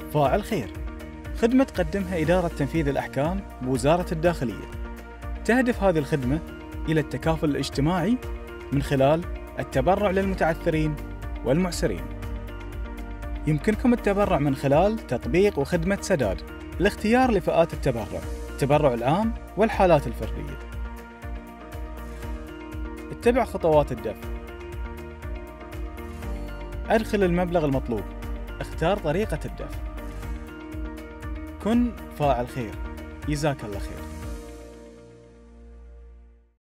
فاعل خير، خدمة تقدمها إدارة تنفيذ الأحكام بوزارة الداخلية. تهدف هذه الخدمة إلى التكافل الاجتماعي من خلال التبرع للمتعثرين والمعسرين. يمكنكم التبرع من خلال تطبيق وخدمة سداد لاختيار لفئات التبرع العام والحالات الفردية. اتبع خطوات الدفع. أدخل المبلغ المطلوب، اختار طريقة الدفع. كن فاعل خير، جزاك الله خير.